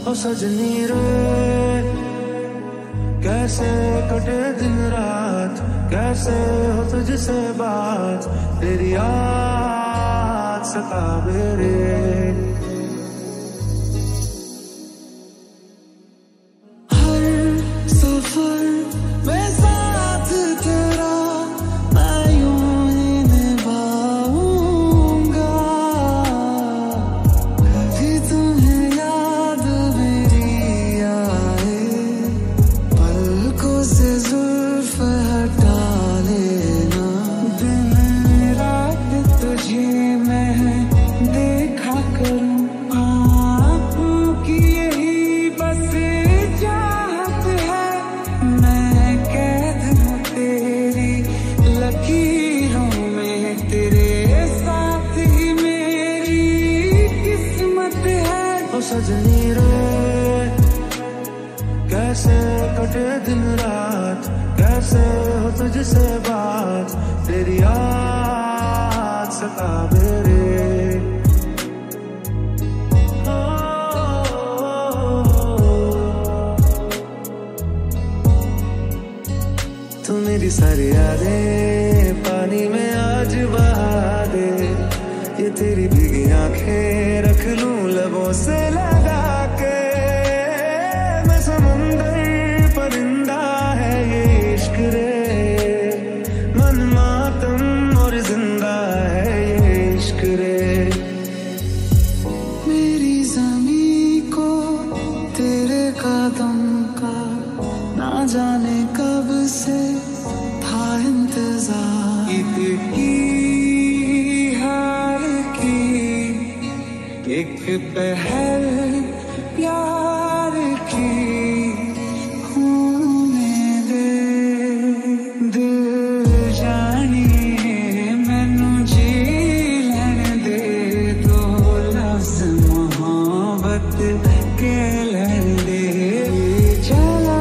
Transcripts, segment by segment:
ओ सजनी रे कैसे कटे दिन रात, कैसे हो तुझसे बात, तेरी याद सतावे रे। सजनी रे कैसे कटे दिन रात, कैसे हो तुझसे बात, तेरी याद सतावे रे। तू मेरी सारी यादें पानी में आज बहा दे, ये तेरी भीगी आंखें रख लूं लबों से लगा के। मैं समंदर परिंदा है ये इश्क रे, मन मातम और जिंदा है ये इश्क रे। मेरी ज़मीं को तेरे कदम का ना जाने कब से था इंतजार, इतनी एक पहल प्यार की होने दे। दिल जानिए मैनू जी लैन दे, दो लफ्ज़ मोहब्बत के लैन दे। चला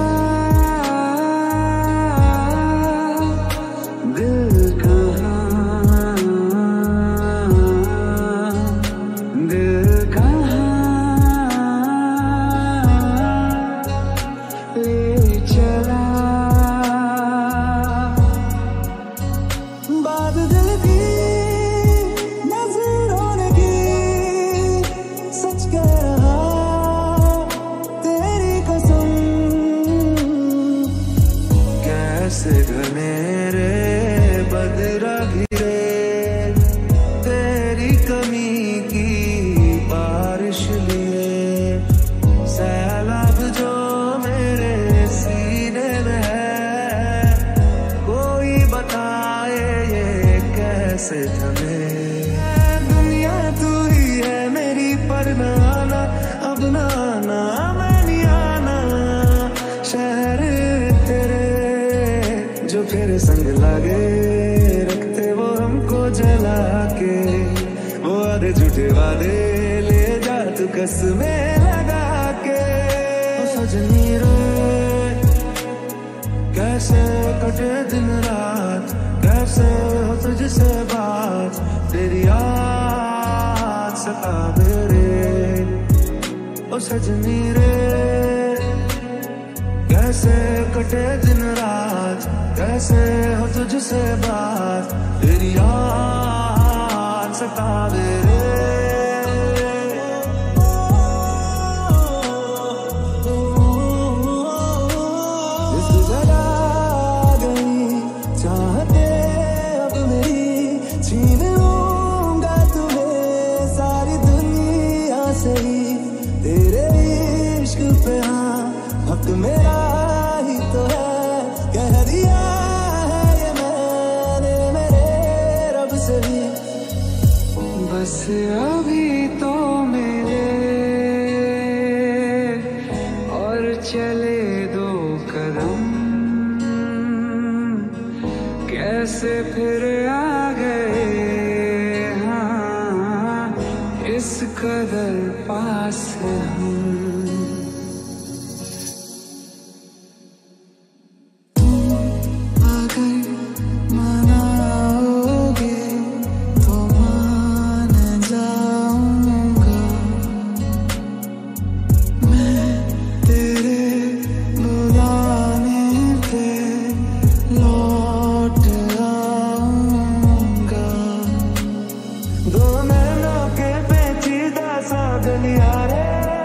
दिल कहाँ, दिल घनेरे बदरा घिरे तेरी कमी की बारिश लिए, सैलाब जो मेरे सीने में है, कोई बताए ये कैसे थमे। दुनिया तू ही है मेरी पर न आना, अब न आना मैं नहीं आना। शहर जो फिर संग लागे रखते वो हमको जला के, वो आधे झूठे वादे ले जा तू कसमें लगा के। ओ सजनी रे कैसे कटे दिन रात, कैसे हो तुझसे बात, तेरी याद सतावे रे। ओ सजनी रे कैसे कटे दिन रात, कैसे हो तुझसे बात, तेरी याद सतावे रे। इस जगह गई चाहते अब मेरी, छीन लूंगा तुम्हें सारी दुनिया से ही। तेरे इश्क पे हाँ हक मेरा ही तो है, कह दिया है ये मैंने मेरे रब से भी। बस अभी तो मिले और चले दो कदम, कैसे फिर आ गए हाँ इस कदर पास हम। मैं लिया रे,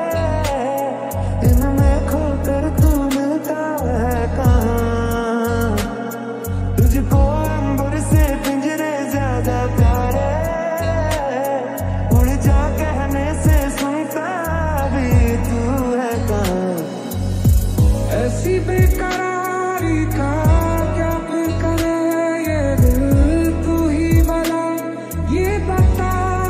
इनमें खोकर तू मिलता है कहाँ। तुझको अंबर से पिंजरे ज्यादा प्यारे, उड़ जा कहने से सुनता भी तू है कहाँ। ऐसी बेकरारी का क्या फिर करे ये दिल, तू ही भला ये बता।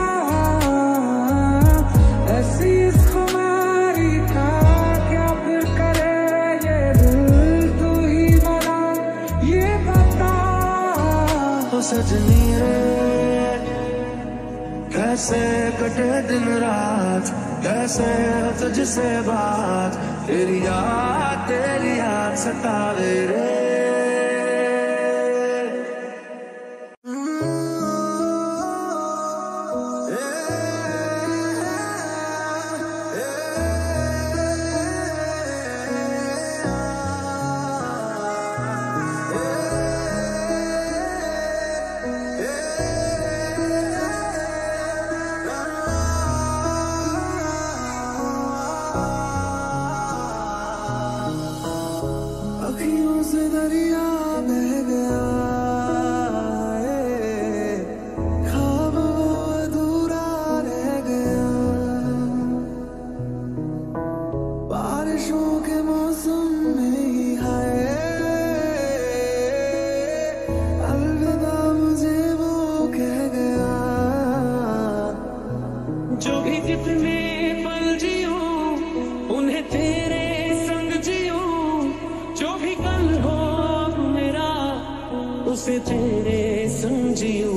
ऐसी इस खुमारी का क्या फिर करे ये दिल, तू ही भला ये बता। ओ सजनी रे कैसे कटे दिन रात, कैसे हो तुझसे बात, तेरी याद सतावे रे। अखियों से दरिया बह गया, ख्वाब वो अधूरा रह गया। बारिशों के मौसम में ही है, अलविदा मुझे वो कह गया। जो भी जितने पल जियो उन्हें तेरे संग जियो, जो भी कल हो मेरा उसे तेरे संग जियो।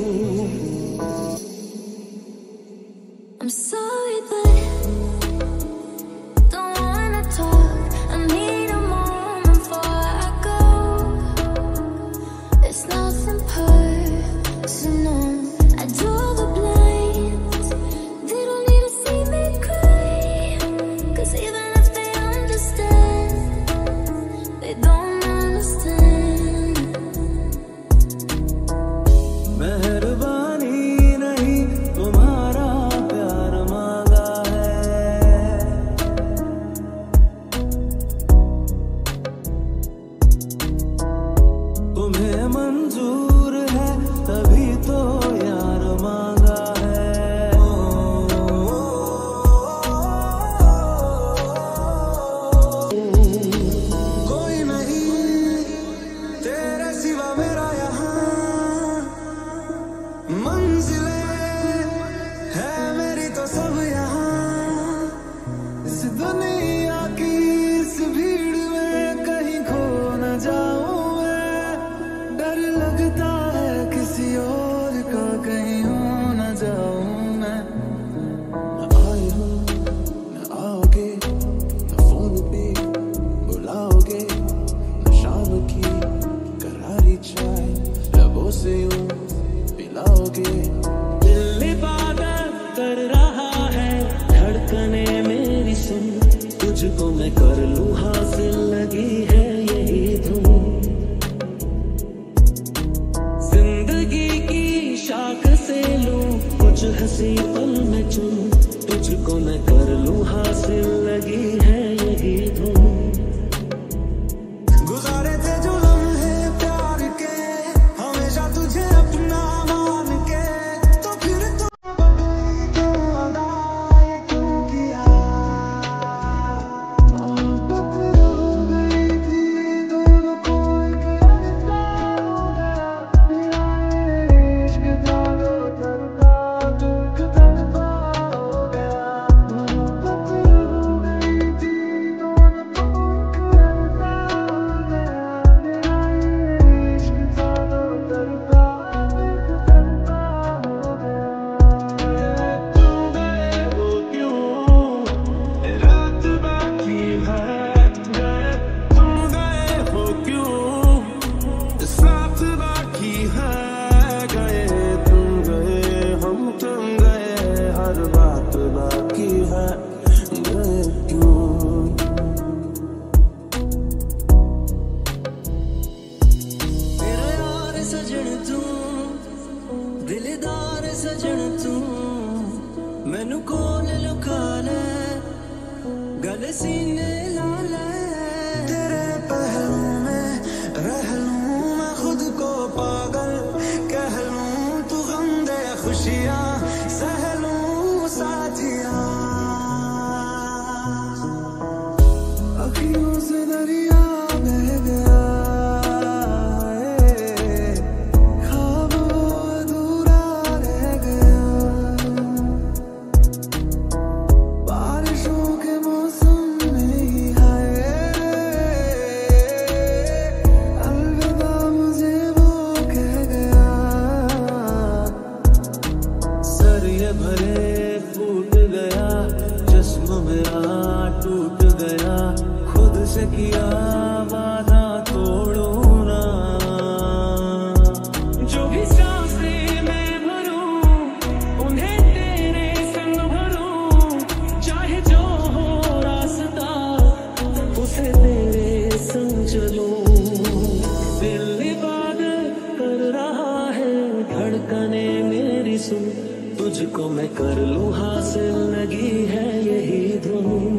I'm sorry but don't wanna talk, I need a moment before I go. It's nothing personal, I draw the blinds, they don't need to see me cry, 'cause even if they understand, they don't understand. मेहरबानी नहीं तुम्हारा प्यार मांगा है, तुम्हें मंजूर है तभी तो यार मांगा है। कोई नहीं तेरे सिवा मेरा यहाँ, मंजिलें है मेरी तो सब यहाँ। इस दुनिया की इस भीड़ में कहीं खो न जाऊं मैं, डर लगता है किसी और का कहीं हो न जाऊं मैं। न आए हो न आओगे, न फोन पे बुलाओगे, न शाम की करारी चाय लबों से यूं पिलाओगे। दिल इबादत कर रहा है, धड़कने मेरी सुन, तुझको मैं कर लूं हासिल, लगी है यही धुन। जिंदगी की शाख से लूं कुछ हंसी पल में चुन, तुझको मैं कर लूं हासिल, लगी है यही धुन। गुजारे थे जो लम्हे प्यार के, हमेशा तुझे अपना मान के, तो फिर तो क्यों अदा ये क्यों किया। मोहब्बत हो गई थी दोनों को एक रिश्ता हो गया, मेरा इश्क जानो तरका दुख तरफा हो गया। मोहब्बत हो गई थी सीने लाल है। तेरे पहलू में रह लूं मैं खुद को पागल कह लूं, तू गम दे खुशियां सह लूं साथिया। अखियों से दरिया बह गया, ख्वाब अधूरा रह गया। बारिशों के मौसम में ही है, अलविदा मुझे वो कह गया। सर ये भरे फूट गया, जिस्म मेरा टूट गया, खुद से किया वादा तोड़ो ना। जो भी सांसें मैं भरूं उन्हें तेरे संग भरूं, चाहे जो हो रास्ता उसे तेरे संग चलूं। दिल इबादत कर रहा है, धड़कने मेरी सुन, तुझको मैं कर लूं हासिल, लगी है यही धुन।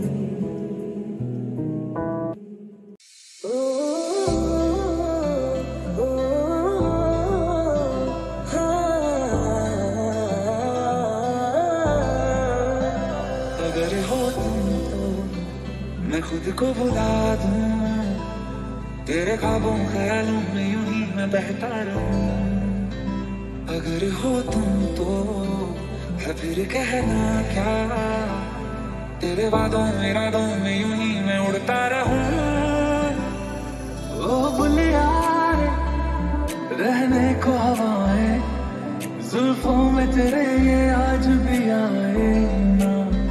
अगर हो तुम तो मैं खुद को भुला दूं, तेरे ख्वाबों ख्यालों में यूं ही मैं बहता रहूं। अगर हो तुम तो है फिर कहना क्या, तेरे वादों इरादों में यूं ही मैं उड़ता रहूं। ओ बुलिया रहने को हवाएं जुल्फों में तेरे ये आज भी आए ना।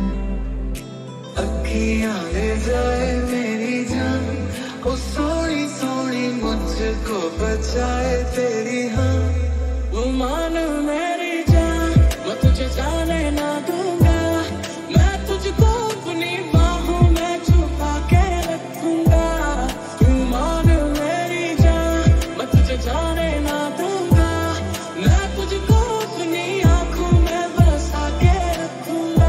अखियां ले जाए मेरी जान, ओ सोनी सोनी मुझको बचाए तेरी हाँ। वो मान मेरी जान, मैं तुझे जाने ना दूंगा, मैं तुझको अपनी बाहों में छुपा के रखूंगा। तू मान मेरी जान, मैं तुझे जाने ना दूंगा, मैं तुझको अपनी आंखों में बसा के रखूंगा।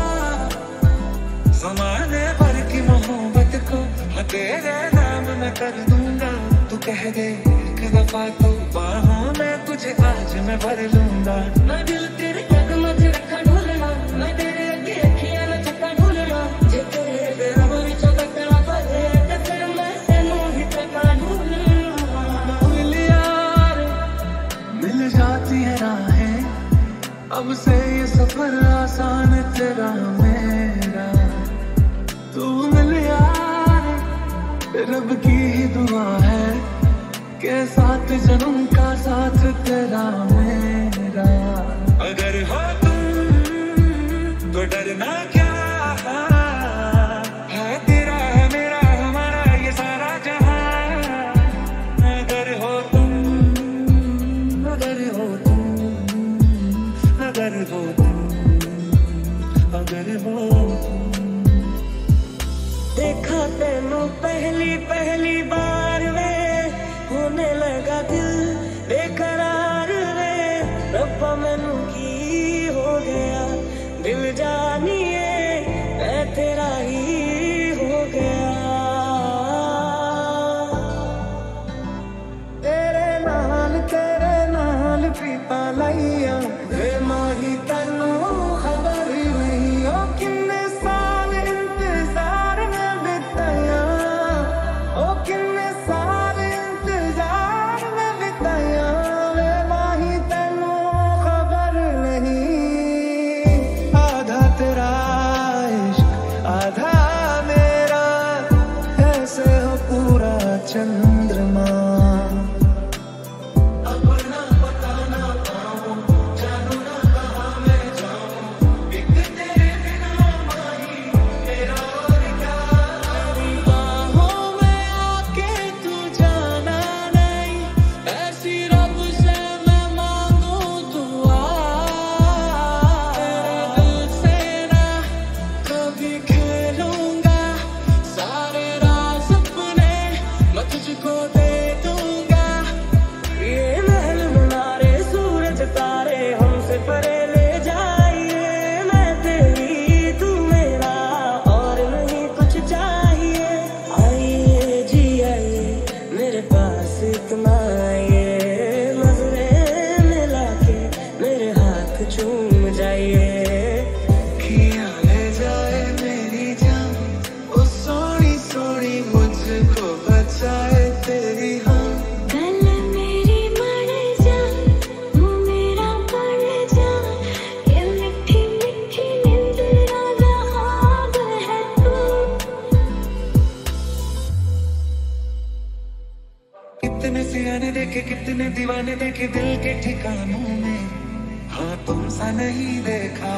ज़माने भर की मोहब्बत को मैं तेरे नाम में कर दूंगा। तू कह दे एक दफा तो बाहों में तुझे आज मैं भर लूंगा। मैं दिल तेरे कदम से रखा ढूंढना, मैं तेरे अगे अखियां न चक्का ढूंढना। जे तेरे तेरा मेरी चौदह तेरा बजे तो फिर मैं तेनू ही चक्का ढूंढना। मिल यार मिल जाती है राहें, अब से ये सफर आसान तेरा मेरा। तू मिल यार रब की ही दुआ है के साथ जन्म का साथ तेरा मेरा। अगर हो तुम तो डरना क्या है, तेरा है मेरा हमारा ये सारा जहां। अगर हो तुम, अगर हो तुम, अगर हो तुम, अगर हो तुम। देखा तेनू पहली पहली बार वे, होने लगा दिल बेकरार रे। रब्बा मैनू की हो गया, दिल जानिए मैं तेरा ही हो गया। तेरे नाल पीता लाइया वे माही तैनू खबर नहीं। ओ किन्ने साल इंतजार में बिताया, ओ किन्ने साल इंतजार में बिताया, वे माही तैनू खबर नहीं। आधा तेरा इश्क आधा मेरा, ऐसे हो पूरा चंद्रमा। तुझको देखे कितने दीवाने देखे दिल के ठिकानों में, हाँ तुम सा नहीं देखा।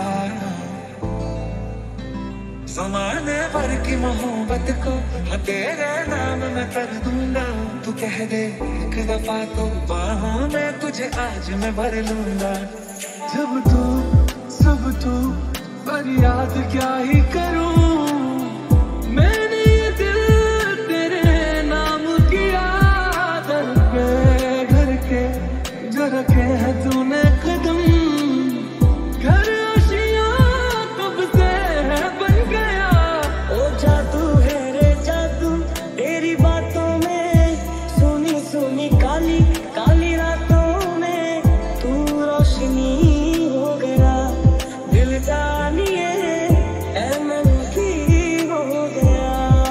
ज़माने भर की मोहब्बत को हाँ तेरे नाम मैं कर दूंगा। तू कह दे एक दफा तो बाहों में तुझे आज मैं भर लूंगा। जब तू सब तू पर याद क्या ही करूं, मैंने ये दिल तेरे नाम किया। दर पे घर के जो रखे है तूने कदम, घर आशियां कब से है बन गया। ओ जादू है रे जादू तेरी बातों में, सोनी सोनी काली काली रातों में तू रोशनी हो गया। दिल जानिए मन की हो गया।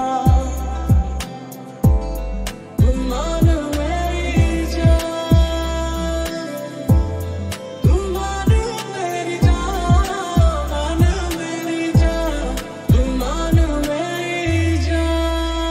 तुम मान मेरी जान, तुम मान मेरी जान, मान मेरी जान, तुम मान मेरी जान।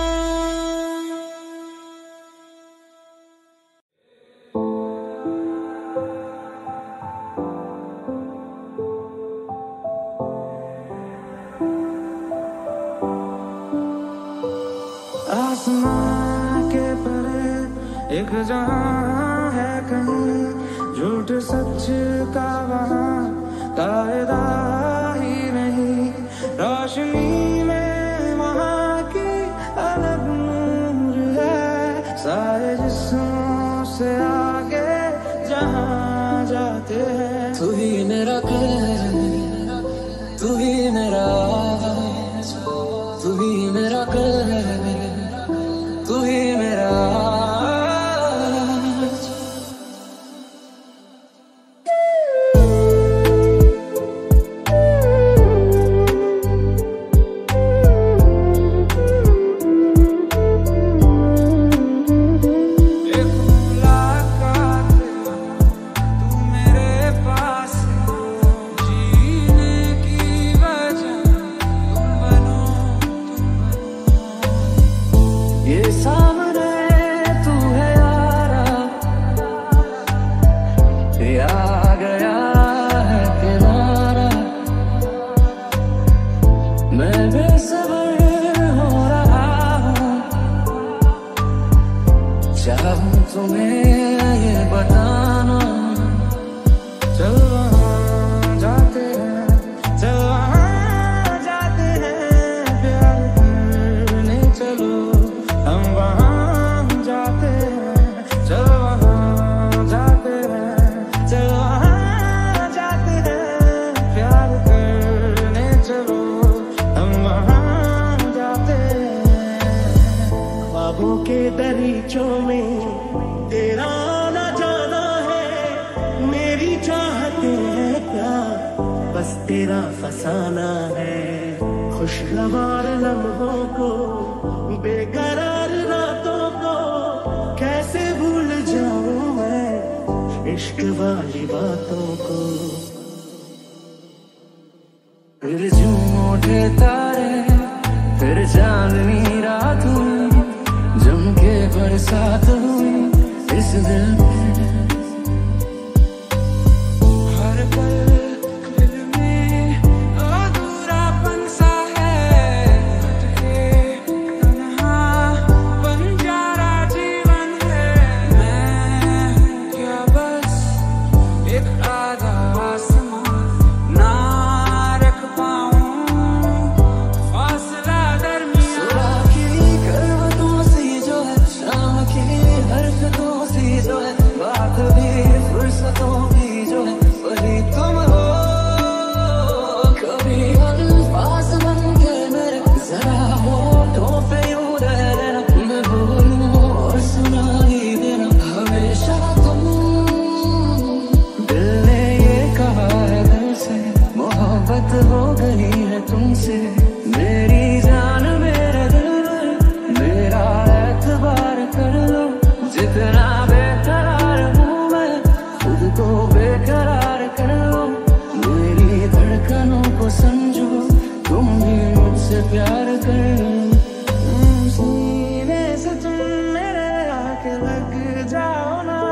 आसमां के परे एक जहां है कहीं, झूठ सच का वहां कायदा ही नहीं। रोशनी में वहां की अलग नूर है, सारे जिस्मों से आगे जहां जाते हैं। तू ही मेरा घर, तू ही मेरा, तू ही मेरा घर, तू ही मेरा। एक मुलाकात तू मेरे पास, जीने की वजह तुम बनो, ये सामने तू है यारा, ये आ गया है किनारा। मैं बेसब्र हो रहा हूँ, चाहूँ तुम्हें ये बताना। चल वहाँ जाते हैं, चल वहाँ जाते हैं, प्यार करने चलो। हम वहाँ जाते हैं, चल वहाँ जाते हैं, चल वहाँ जाते हैं, प्यार करने चलो। हम वहाँ जाते हैं। ख्वाबों के दरीचों में तेरा आना जाना है, मेरी चाहते हैं क्या बस तेरा फसाना है। खुशगवार लम्हों को, बेकरार रातों को कैसे भूल जाऊं मैं, इश्क वाली बातों को। फिर झूम उठे तारे, फिर चांदनी रात हुई, जम के बरसात हुई इस दिल में। हर पल दिल में अधूरापन सा है, भटके तन्हा बंजारा जीवन है। मैं क्या बस एक आधा आसमां ना रख पाऊं, फासला दरमियां। सुबह की करवटों सी जो है, शाम की हरकतों सी जो है, बात भी फुर्सतों की जो है, वही तुम हो। कभी अल्फाज बन के मेरे जरा होठों पे यूं रह लेना, मैं बोलूं और सुना ही देना हमेशा तुम। दिल ने ये कहा है दिल से, मोहब्बत हो गई है तुमसे। मेरी जान मेरे दिल, मेरा एतबार कर लो। जितना बेकरार हूँ मैं, खुद को बेकरार कर लो। मेरी धड़कनों को समझो, तुम भी मुझसे प्यार कर लो। सीने से तुम मेरे आके लग जाओ ना,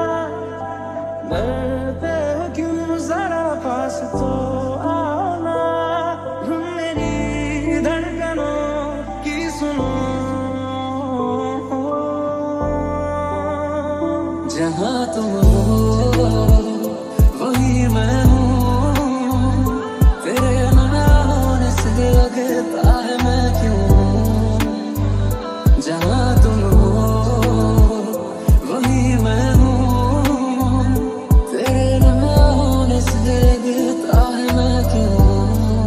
तुम हो वही मैं हूँ, तेरे ना होने से लगता है मैं क्यों हूँ, जहाँ तुम हो वही मैं हूँ, तेरे ना होने से लगता है मैं क्यों हूँ।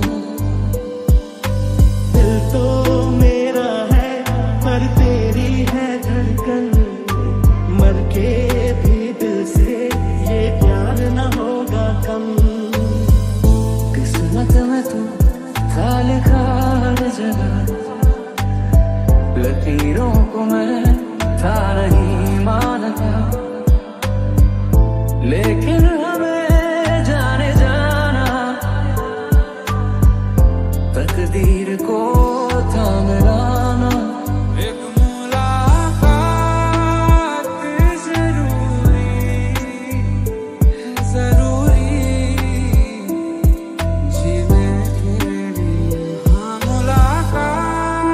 दिल तो मेरा है पर तेरी है धड़कन, मर के भी दिल से ये प्यार न होगा कम। किस्मत में तू था लिखा हर जगह, लकीरों को मैं था नहीं मानता, लेकिन हमें जाने जाना तकदीर को था मिलाना। एक मुलाकात जरूरी है, जरूरी जीने के लिए। हाँ मुलाकात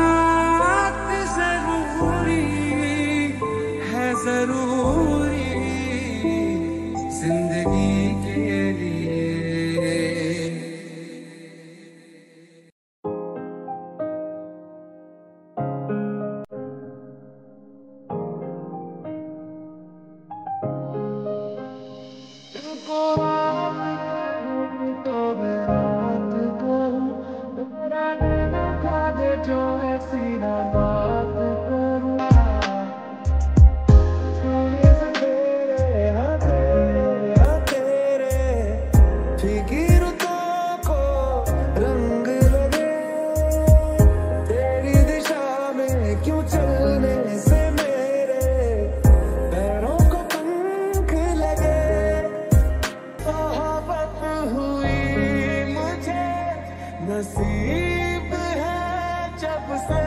जरूरी है, जरूरी जिंदगी के लिए। जो ऐसी ना बात करूँ, फीकी रुतों को रंग लगे, तेरी दिशा में क्यों चलने से मेरे पैरों को पंख लगे। मोहब्बत हुई मुझे नसीब है जब से,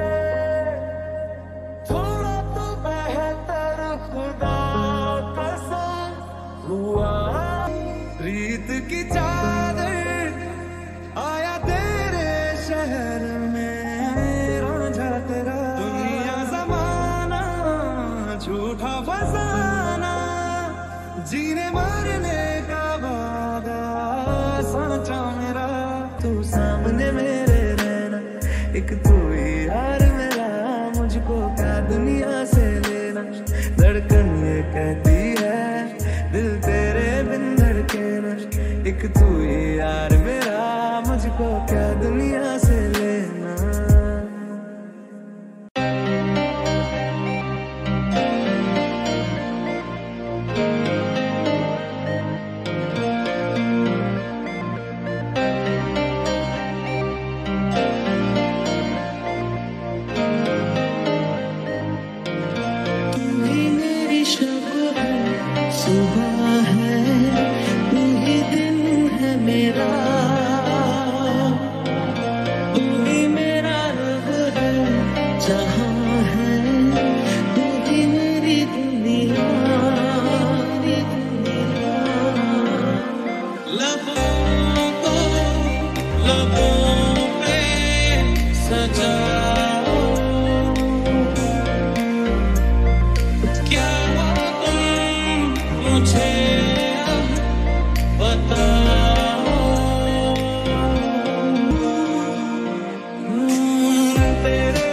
थोड़ा तो बेहतर खुदा कसम हुआ। रीत की चादर आया तेरे शहर में, रांझा तेरा दुनिया जमाना झूठा फसाना, जीने मरने का वादा सांचा मेरा। तू सामने मेरे रहना, एक तू ही यार मेरा, मुझको क्या दुनिया से लेना। धड़कन ये कहती है दिल तेरे बिन धड़के ना, एक तू ही यार मेरा, मुझको क्या दुनिया से लेना। तू ही मेरी शब है, सुबह है, तू ही दिन है मेरा, तू ही मेरा रब है, जहाँ है तू ही मेरी दुनिया, मेरी दुनिया। लबों को लबों पे सजाओ, क्या तुम मुझे अब बताओ। तेरे